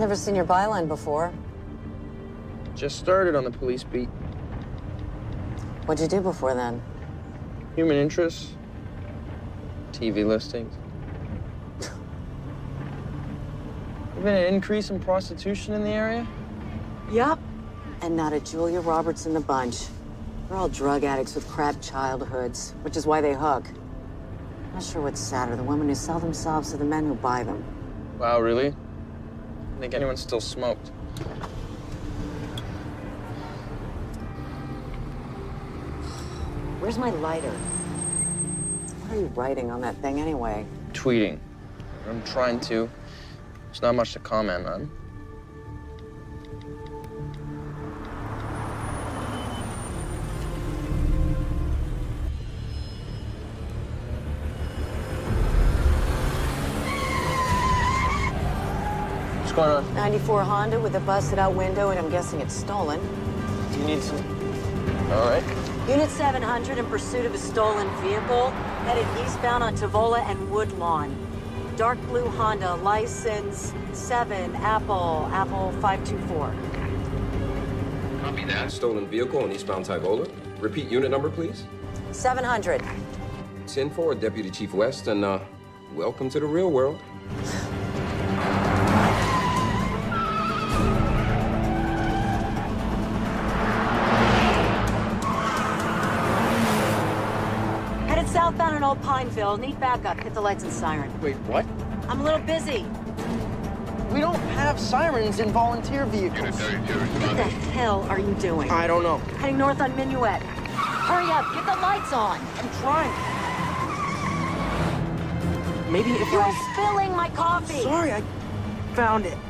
Never seen your byline before. Just started on the police beat. What'd you do before then? Human interests. TV listings. Been an increase in prostitution in the area? Yup. And not a Julia Roberts in the bunch. They're all drug addicts with crap childhoods, which is why they hook. Not sure what's sadder, the women who sell themselves or the men who buy them. Wow, really? I think anyone still smoked. Where's my lighter? What are you writing on that thing anyway? Tweeting. I'm trying to. There's not much to comment on. What's going on? 94 Honda with a busted out window, and I'm guessing it's stolen. Do you need some... All right. Unit 700 in pursuit of a stolen vehicle, headed eastbound on Tavola and Woodlawn. Dark blue Honda, license 7, Apple 524. Copy that. Stolen vehicle on eastbound Tyvola. Repeat unit number, please. 700. 10-4, Deputy Chief West, and welcome to the real world. Headed southbound in Old Pineville. Need backup. Hit the lights and siren. Wait, what? I'm a little busy. We don't have sirens in volunteer vehicles. What the hell are you doing? I don't know. Heading north on Minuet. Hurry up, get the lights on. I'm trying. Maybe if You're spilling my coffee. Sorry, I found it.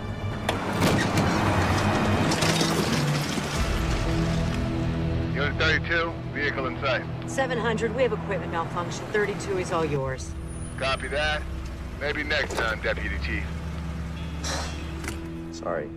Unit 32, vehicle in sight. 700, we have equipment malfunction. 32 is all yours. Copy that. Maybe next time, Deputy Chief. Sorry.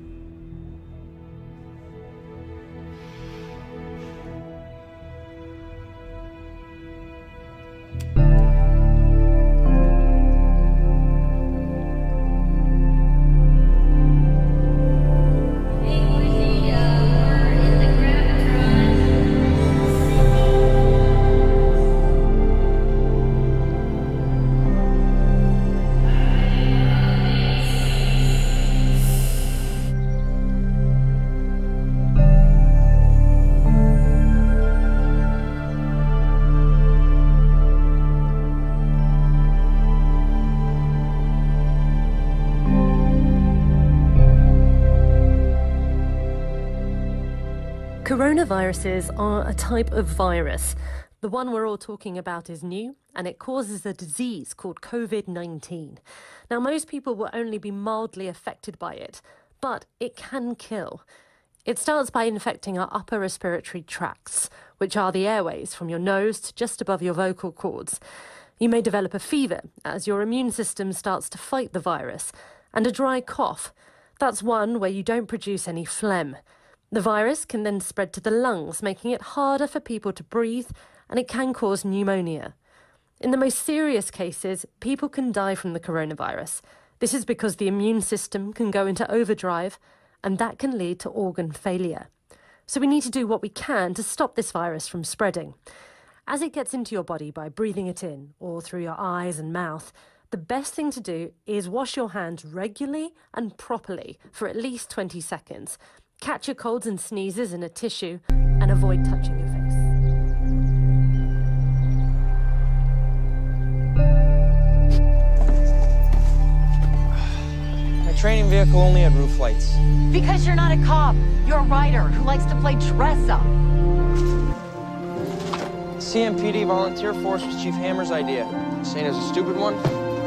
Coronaviruses are a type of virus. The one we're all talking about is new, and it causes a disease called COVID-19. Now, most people will only be mildly affected by it, but it can kill. It starts by infecting our upper respiratory tracts, which are the airways from your nose to just above your vocal cords. You may develop a fever as your immune system starts to fight the virus, and a dry cough. That's one where you don't produce any phlegm. The virus can then spread to the lungs, making it harder for people to breathe, and it can cause pneumonia. In the most serious cases, people can die from the coronavirus. This is because the immune system can go into overdrive, and that can lead to organ failure. So we need to do what we can to stop this virus from spreading. As it gets into your body by breathing it in, or through your eyes and mouth, the best thing to do is wash your hands regularly and properly for at least 20 seconds. Catch your colds and sneezes in a tissue and avoid touching your face. My training vehicle only had roof lights. Because you're not a cop. You're a writer who likes to play dress up. CMPD volunteer force was Chief Hammer's idea. Saying it was a stupid one?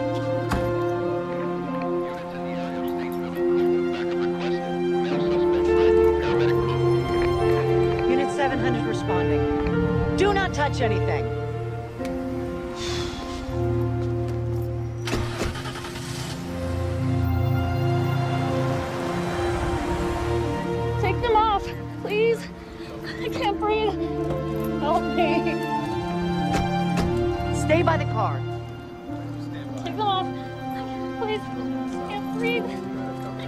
Unit 700 responding. Do not touch anything. Take them off, please. I can't breathe. Help me. Stay by the car. Take them off. Please. I can't breathe.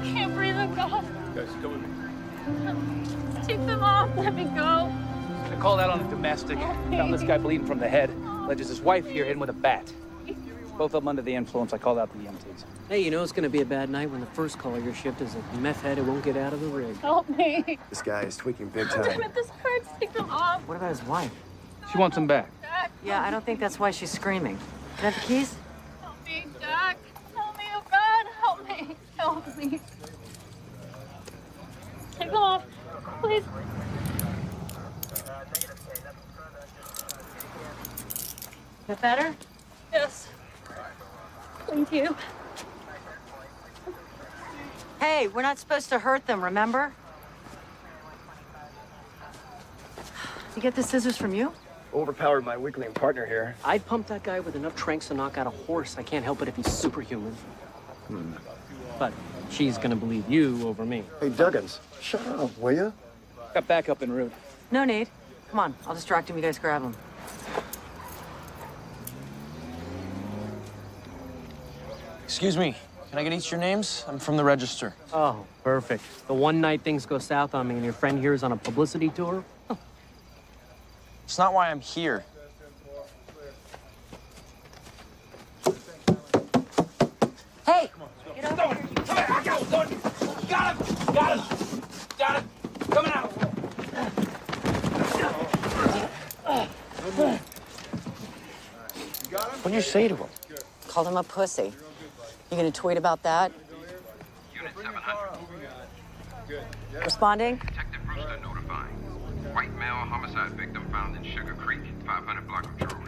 guys, come with me. Take them off. Let me go. I called out on a domestic. Found this guy bleeding from the head. Alleges his wife here hit him with a bat. Both of them under the influence. I called out the EMTs. Hey, you know it's gonna be a bad night when the first call of your shift is a meth head who won't get out of the rig. Help me. This guy is tweaking big time. Damn it, this hurts. Take them off. What about his wife? She wants him back. Jack, Yeah, I don't think that's why she's screaming. Can I have the keys? help me, Jack. Help me, oh God. Help me. Help me. Take them off, please. Bit better? Yes. Thank you. Hey, we're not supposed to hurt them, remember? You get the scissors from you? Overpowered my weakling partner here. I'd pump that guy with enough tranks to knock out a horse. I can't help it if he's superhuman. But she's gonna believe you over me. Hey, Duggins, shut up, will ya? Got backup en route. No need. Come on, I'll distract him. You guys grab him. Excuse me, can I get each of your names? I'm from the register. Oh, perfect. The one night things go south on me and your friend here is on a publicity tour? It's not why I'm here. Hey! Get over here. Come here, I got him! Got him! Got him! Got him! Coming out! What'd you say to him? Called him a pussy. You gonna tweet about that? Unit 700. Responding? Detective Brewster notifying. White male homicide victim found in Sugar Creek, 500 block of Drury.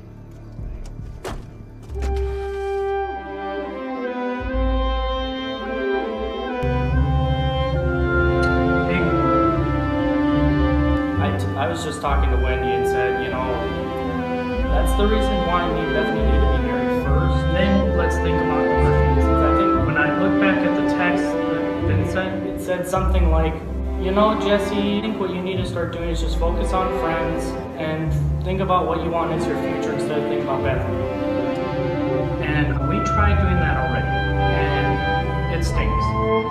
I was just talking to Wendy and said, you know, that's the reason why me and Bethany need to be married first. Then let's think about other reasons. I think when I look back at the text that been sent, it said something like, you know, Jesse, I think what you need to start doing is just focus on friends and think about what you want as your future instead of thinking about Bethany. And we tried doing that already, and it stinks.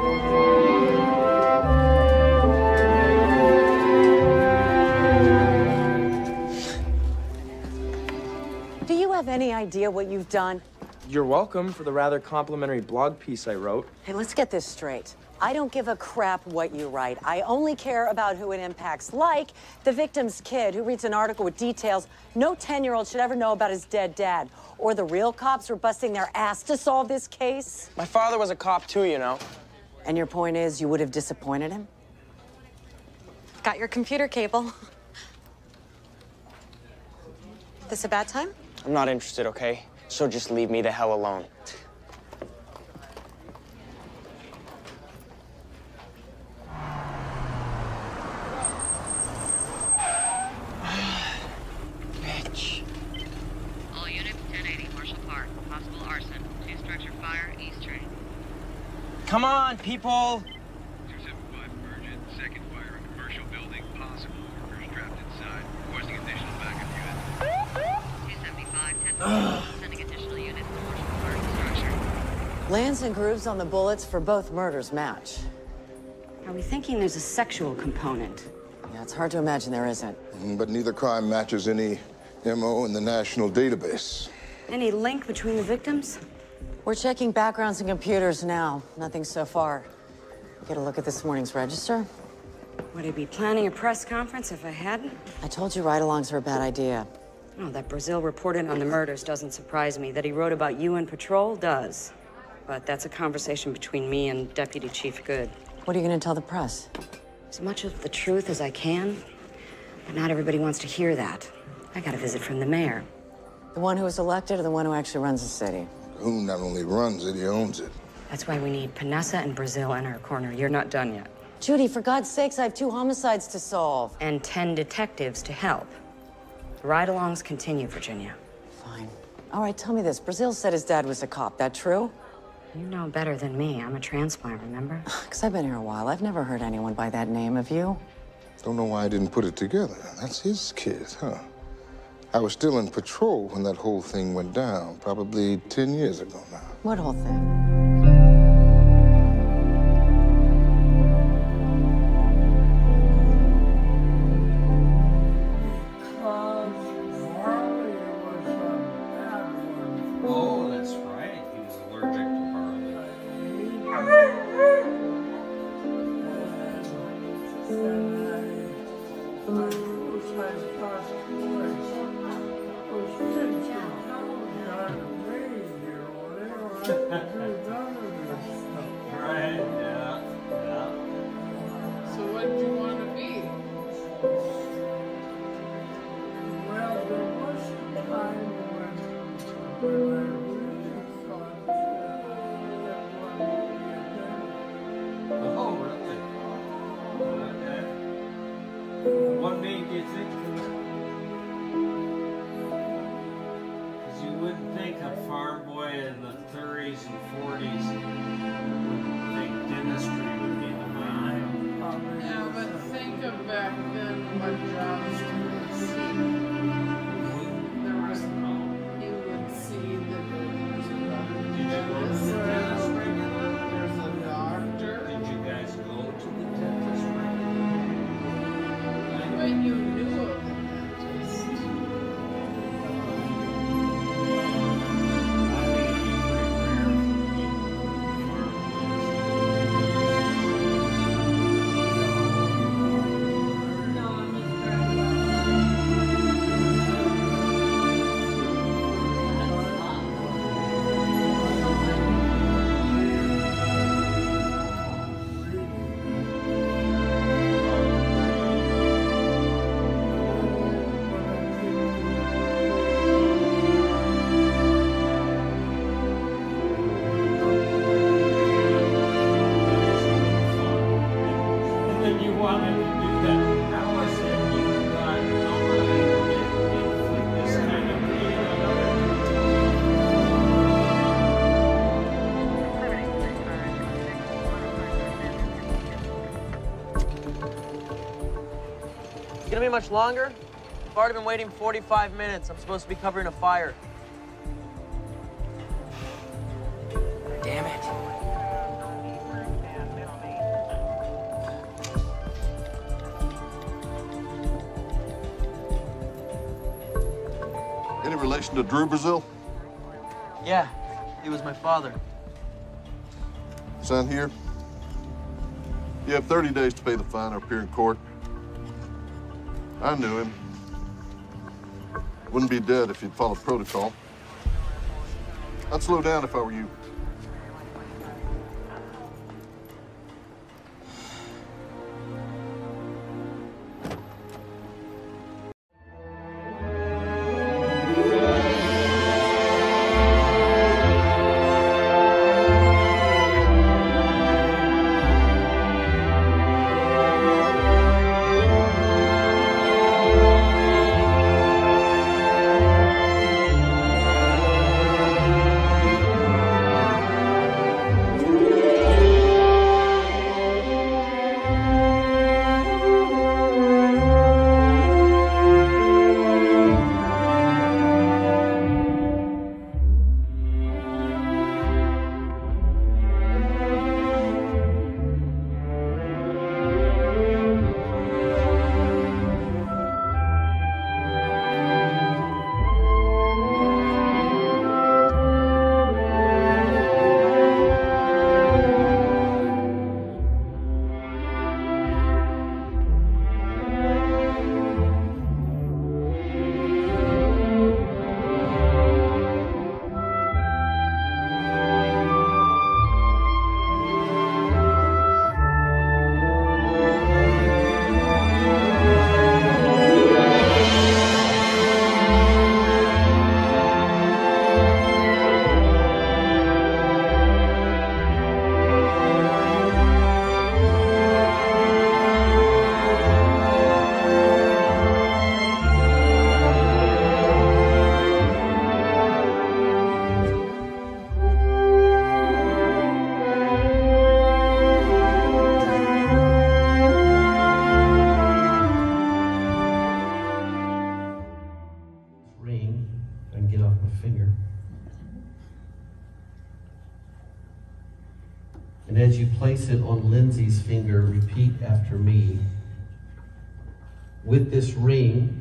Do you have any idea what you've done? You're welcome for the rather complimentary blog piece I wrote. Hey, let's get this straight. I don't give a crap what you write. I only care about who it impacts, like the victim's kid who reads an article with details no 10-year-old should ever know about his dead dad, or the real cops who are busting their ass to solve this case. My father was a cop too, you know. And your point is you would have disappointed him? Got your computer cable. This a bad time? I'm not interested, okay? So just leave me the hell alone. Bitch. All units, 1080 Marshall Park. Possible arson. Two-structure fire, east train. Come on, people! 275 urgent. Second fire in commercial building. Possible workers trapped inside. Requesting additional backup units. 275, 10 sending additional units to Marshall Park structure. Lands and grooves on the bullets for both murders match. Are we thinking there's a sexual component? Yeah, it's hard to imagine there isn't. But neither crime matches any MO in the national database. Any link between the victims? We're checking backgrounds and computers now. Nothing so far. Get a look at this morning's register. Would I be planning a press conference if I hadn't? I told you ride-alongs are a bad idea. Oh, that Brazil reported on the murders doesn't surprise me. That he wrote about you in patrol does. But that's a conversation between me and Deputy Chief Good. What are you going to tell the press? As much of the truth as I can. But not everybody wants to hear that. I got a visit from the mayor. The one who was elected or the one who actually runs the city? Who not only runs it, he owns it. That's why we need Panessa and Brazil in our corner. You're not done yet. Judy, for God's sakes, I have 2 homicides to solve. And 10 detectives to help. The ride-alongs continue, Virginia. Fine. All right, tell me this. Brazil said his dad was a cop. That true? You know better than me. I'm a transplant, remember? Because I've been here a while. I've never heard anyone by that name. Have you? Don't know why I didn't put it together. That's his kid, huh? I was still in patrol when that whole thing went down, probably 10 years ago now. What whole thing? Right, yeah. So what did you want to be? Well, there was a time when I really thought that oh, really? Okay. What made you think of it? Because you wouldn't think a farm boy in the 30s and 40s would think dentistry would be the way. Yeah, but think of back then what jobs you would see. There was you would see that there was a dentist, there's a doctor. Did you guys go to the dentist regularly? When you knew of the dentist. Gonna be much longer? I've already been waiting 45 minutes. I'm supposed to be covering a fire. Damn it. Any relation to Drew Brazil? Yeah, he was my father. Sign here. You have 30 days to pay the fine or appear in court. I knew him. Wouldn't be dead if he'd followed protocol. I'd slow down if I were you. And as you place it on Lindsay's finger, repeat after me. With this ring,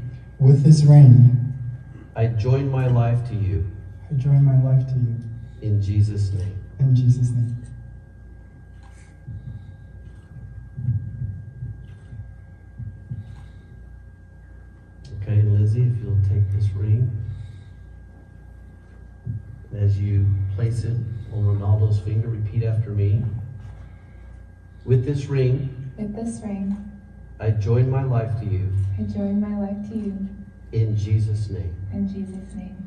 I join my life to you. I join my life to you. In Jesus' name. In Jesus' name. Lindsay, if you'll take this ring. And as you place it on Ronaldo's finger, repeat after me. With this ring, I join my life to you. I join my life to you. In Jesus' name. In Jesus' name.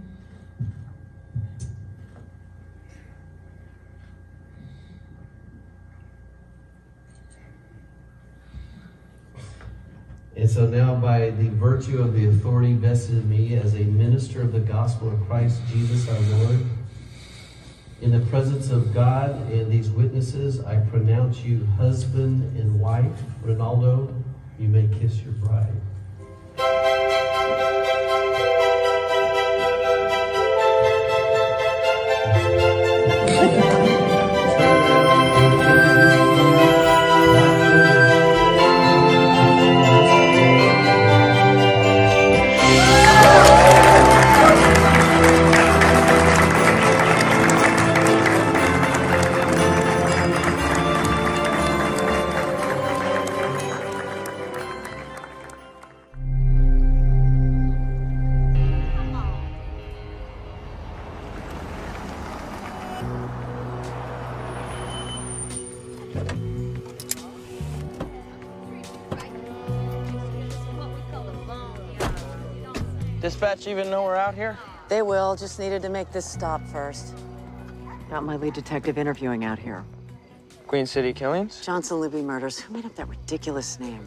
And so now, by the virtue of the authority vested in me as a minister of the gospel of Christ Jesus our Lord, in the presence of God and these witnesses, I pronounce you husband and wife. Ronaldo, you may kiss your bride. Dispatch even know we're out here? They will, just needed to make this stop first. Got my lead detective interviewing out here. Queen City Killings? Johnson Libby murders. Who made up that ridiculous name?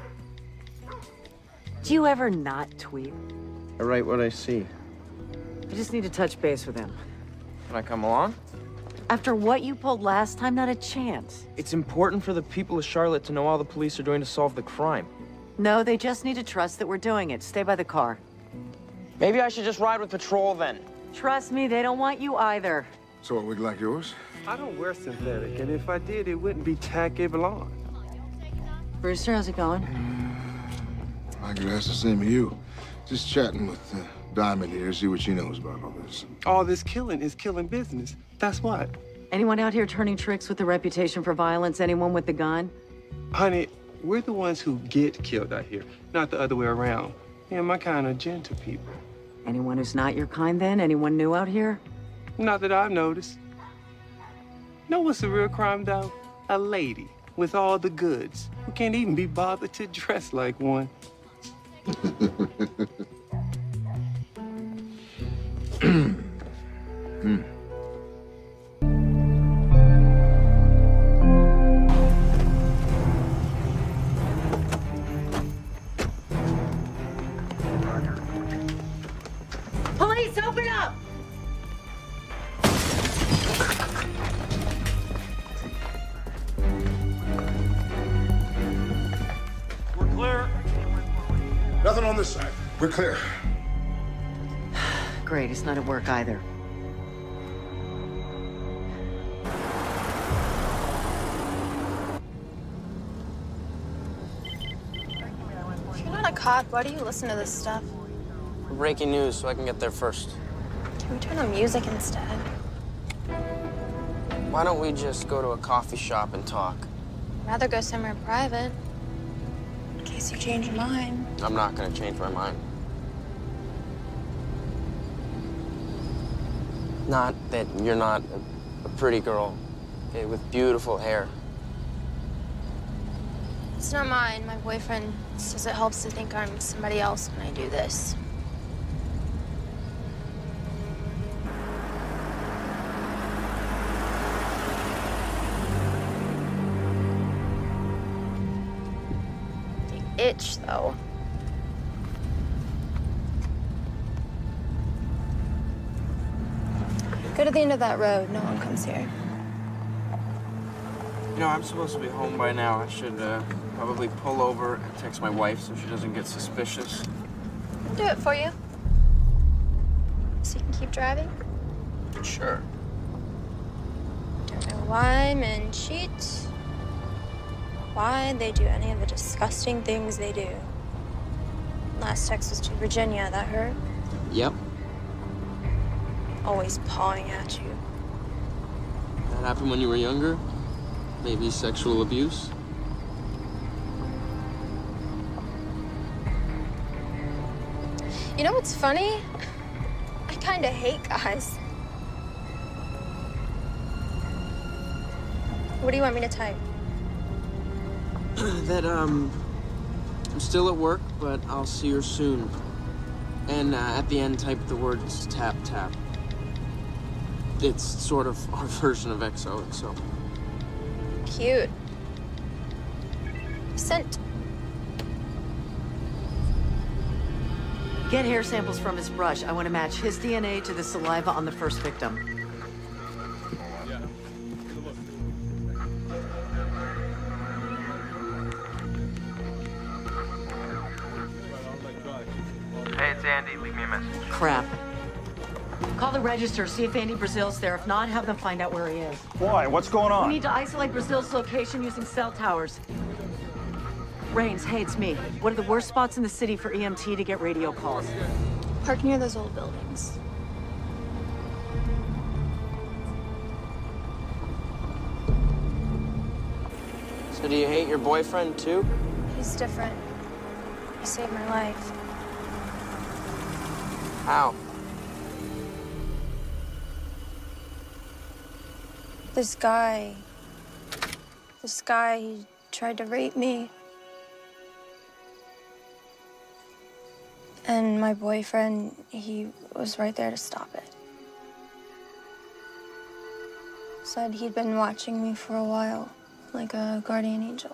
Do you ever not tweet? I write what I see. I just need to touch base with him. Can I come along? After what you pulled last time, not a chance. It's important for the people of Charlotte to know all the police are doing to solve the crime. No, they just need to trust that we're doing it. Stay by the car. Maybe I should just ride with patrol then. Trust me, they don't want you either. So a wig like yours? I don't wear synthetic, and if I did, it wouldn't be tacky blonde. Brewster, how's it going? I could ask the same of you. Just chatting with Diamond here, see what she knows about all this. All this killing is killing business. That's what. Anyone out here turning tricks with a reputation for violence? Anyone with the gun? Honey, we're the ones who get killed out here, not the other way around. Yeah, my kind of gentle people. Anyone who's not your kind then? Anyone new out here? Not that I've noticed. Know what's the real crime, though? A lady with all the goods who can't even be bothered to dress like one. Police, open up! We're clear. Nothing on this side. We're clear. Great, he's not at work either. If you're not a cop, why do you listen to this stuff? Breaking news so I can get there first. Can we turn on music instead? Why don't we just go to a coffee shop and talk? I'd rather go somewhere private. In case you change your mind. I'm not gonna change my mind. Not that you're not a pretty girl, okay, with beautiful hair. It's not mine. My boyfriend says it helps to think I'm somebody else when I do this. The itch, though. Go to the end of that road. No one comes here. You know, I'm supposed to be home by now. I should probably pull over and text my wife so she doesn't get suspicious. I'll do it for you. So you can keep driving? Sure. Don't know why men cheat. Why they do any of the disgusting things they do. Last text was to Virginia. That hurt? Yep. Always pawing at you. That happened when you were younger? Maybe sexual abuse? You know what's funny? I kind of hate guys. What do you want me to type? That, I'm still at work, but I'll see her soon. And at the end, type the words tap, tap. It's sort of our version of XOXO. Cute. Sent. Get hair samples from his brush. I want to match his DNA to the saliva on the first victim. Hey, it's Andy. Leave me a message. Crap. Call the register, see if Andy Brazil's there. If not, have them find out where he is. Why? What's going on? We need to isolate Brazil's location using cell towers. Rains, hey, it's me. What are the worst spots in the city for EMT to get radio calls? Park near those old buildings. So do you hate your boyfriend, too? He's different. He saved my life. How? This guy, he tried to rape me. And my boyfriend, he was right there to stop it. Said he'd been watching me for a while, like a guardian angel.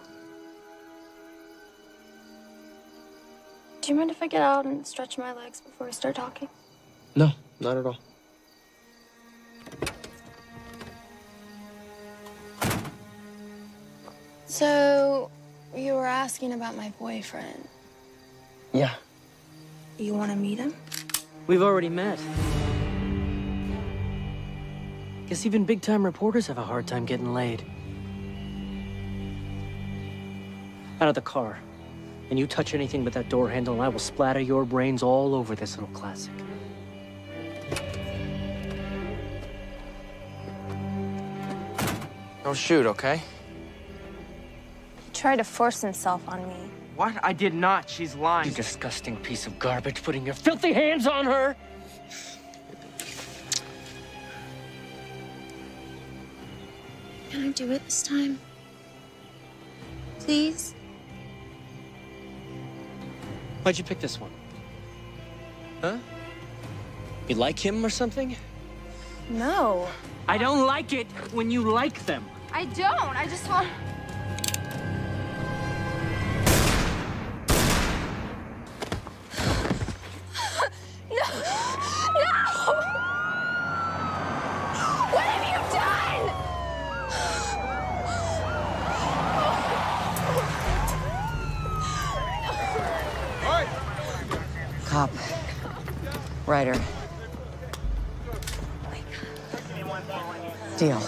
Do you mind if I get out and stretch my legs before we start talking? No, not at all. So, you were asking about my boyfriend. Yeah. You want to meet him? We've already met. Guess even big-time reporters have a hard time getting laid. Out of the car. And you touch anything but that door handle, and I will splatter your brains all over this little classic. Don't shoot, okay? He tried to force himself on me. What? I did not. She's lying. You disgusting piece of garbage, putting your filthy hands on her! Can I do it this time? Please? Why'd you pick this one? Huh? You like him or something? No. I don't like it when you like them. I don't. I just want... No! What have you done? Cop. Ryder. Deal.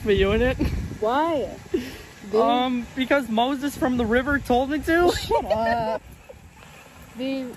put you in it. Why? Because Moses from the river told me to. Shut up. Dude.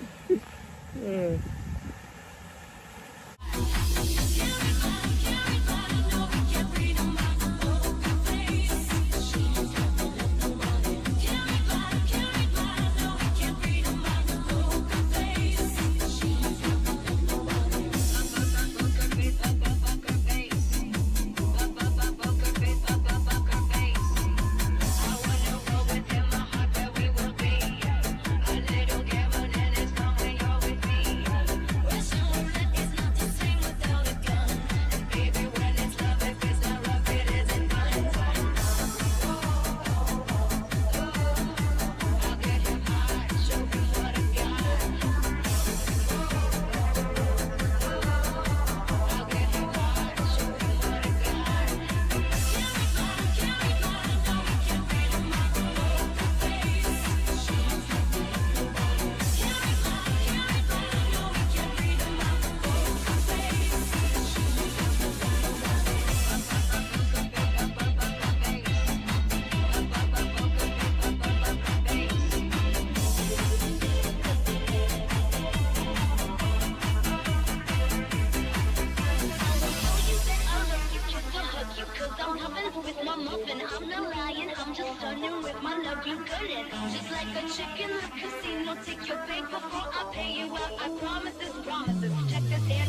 Chicken, the casino, take your bait before I pay you out. I promise this, check this hair.